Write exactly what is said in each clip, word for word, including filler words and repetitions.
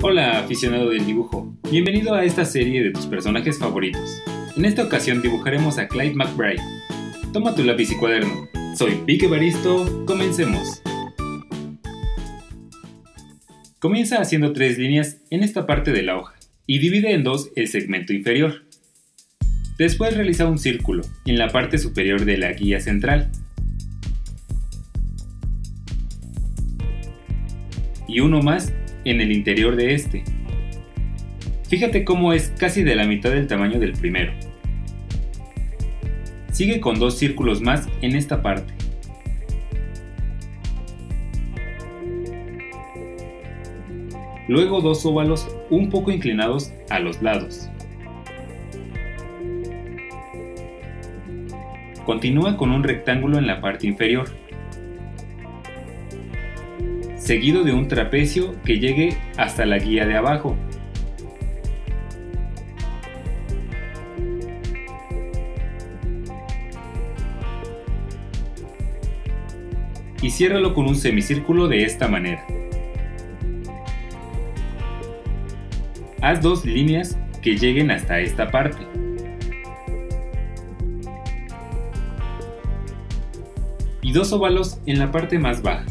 Hola aficionado del dibujo, bienvenido a esta serie de tus personajes favoritos. En esta ocasión dibujaremos a Clyde McBride. Toma tu lápiz y cuaderno. Soy Vic Evaristo, comencemos. Comienza haciendo tres líneas en esta parte de la hoja y divide en dos el segmento inferior. Después realiza un círculo en la parte superior de la guía central y uno más en el interior de este. Fíjate cómo es casi de la mitad del tamaño del primero. Sigue con dos círculos más en esta parte. Luego dos óvalos un poco inclinados a los lados. Continúa con un rectángulo en la parte inferior, seguido de un trapecio que llegue hasta la guía de abajo. Y ciérralo con un semicírculo de esta manera. Haz dos líneas que lleguen hasta esta parte. Y dos óvalos en la parte más baja.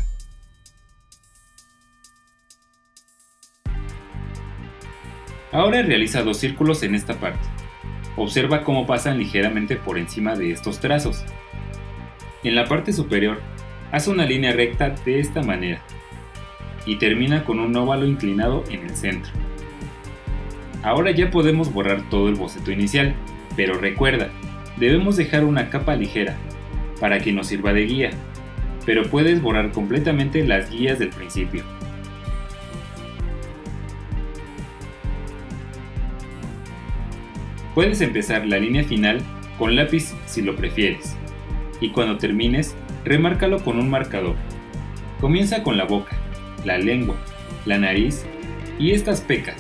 Ahora realiza dos círculos en esta parte. Observa cómo pasan ligeramente por encima de estos trazos. En la parte superior, haz una línea recta de esta manera y termina con un óvalo inclinado en el centro. Ahora ya podemos borrar todo el boceto inicial, pero recuerda, debemos dejar una capa ligera para que nos sirva de guía, pero puedes borrar completamente las guías del principio. Puedes empezar la línea final con lápiz si lo prefieres, y cuando termines, remárcalo con un marcador. Comienza con la boca, la lengua, la nariz y estas pecas.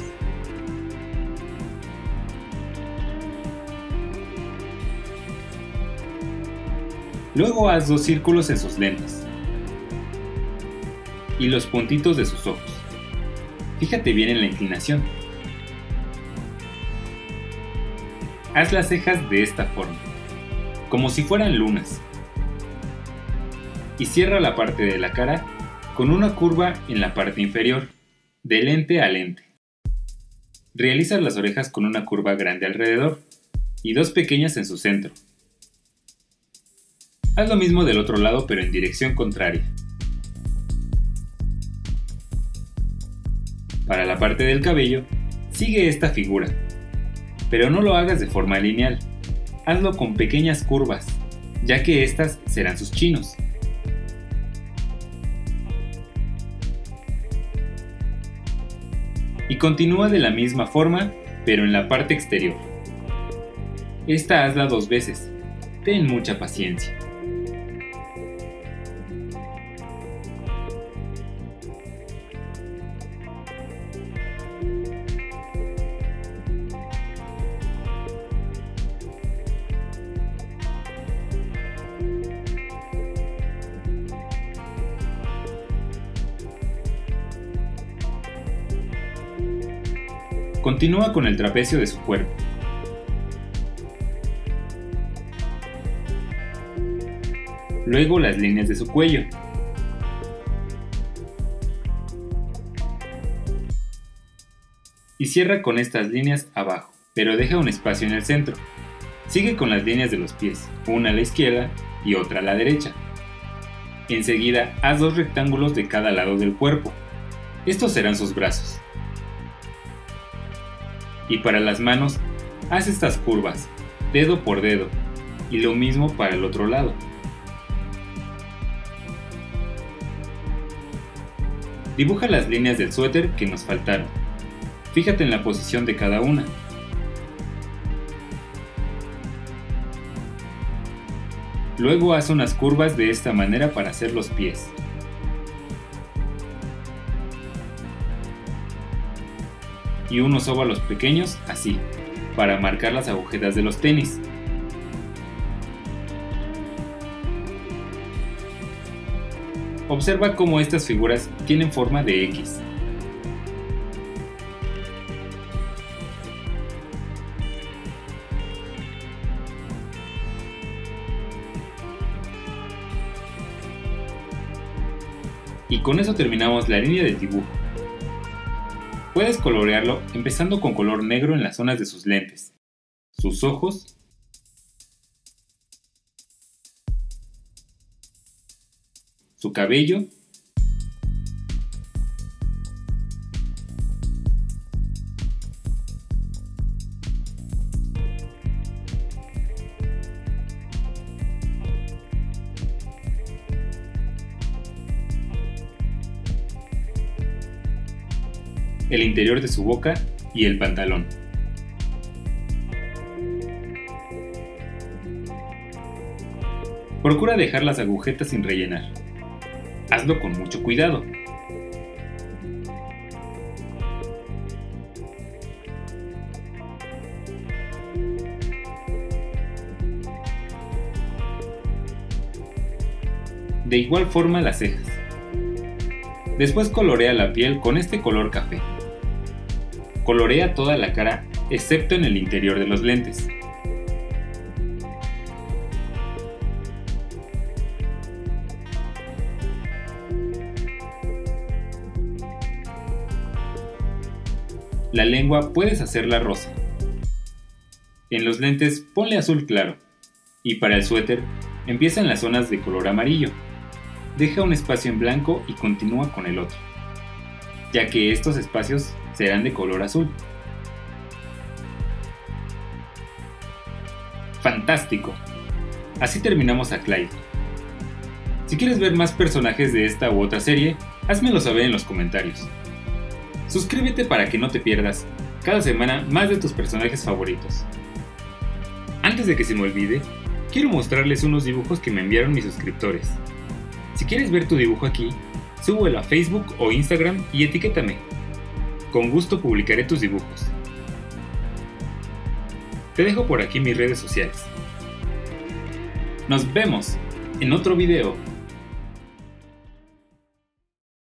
Luego haz dos círculos en sus lentes y los puntitos de sus ojos. Fíjate bien en la inclinación. Haz las cejas de esta forma, como si fueran lunas. Y cierra la parte de la cara con una curva en la parte inferior, de lente a lente. Realiza las orejas con una curva grande alrededor y dos pequeñas en su centro. Haz lo mismo del otro lado pero en dirección contraria. Para la parte del cabello, sigue esta figura, pero no lo hagas de forma lineal, hazlo con pequeñas curvas, ya que estas serán sus chinos. Y continúa de la misma forma, pero en la parte exterior. Esta hazla dos veces, ten mucha paciencia. Continúa con el trapecio de su cuerpo. Luego las líneas de su cuello. Y cierra con estas líneas abajo, pero deja un espacio en el centro. Sigue con las líneas de los pies, una a la izquierda y otra a la derecha. Enseguida haz dos rectángulos de cada lado del cuerpo. Estos serán sus brazos. Y para las manos, haz estas curvas, dedo por dedo, y lo mismo para el otro lado. Dibuja las líneas del suéter que nos faltaron. Fíjate en la posición de cada una. Luego haz unas curvas de esta manera para hacer los pies. Y unos óvalos pequeños así, para marcar las agujetas de los tenis. Observa cómo estas figuras tienen forma de X. Y con eso terminamos la línea del dibujo. Puedes colorearlo empezando con color negro en las zonas de sus lentes, sus ojos, su cabello, el interior de su boca y el pantalón. Procura dejar las agujetas sin rellenar. Hazlo con mucho cuidado. De igual forma las cejas. Después colorea la piel con este color café. Colorea toda la cara excepto en el interior de los lentes. La lengua puedes hacerla rosa. En los lentes ponle azul claro. Y para el suéter empieza en las zonas de color amarillo. Deja un espacio en blanco y continúa con el otro, ya que estos espacios serán de color azul. ¡Fantástico! Así terminamos a Clyde. Si quieres ver más personajes de esta u otra serie, házmelo saber en los comentarios. Suscríbete para que no te pierdas cada semana más de tus personajes favoritos. Antes de que se me olvide, quiero mostrarles unos dibujos que me enviaron mis suscriptores. Si quieres ver tu dibujo aquí, súbelo a Facebook o Instagram y etiquétame. Con gusto publicaré tus dibujos. Te dejo por aquí mis redes sociales. Nos vemos en otro video.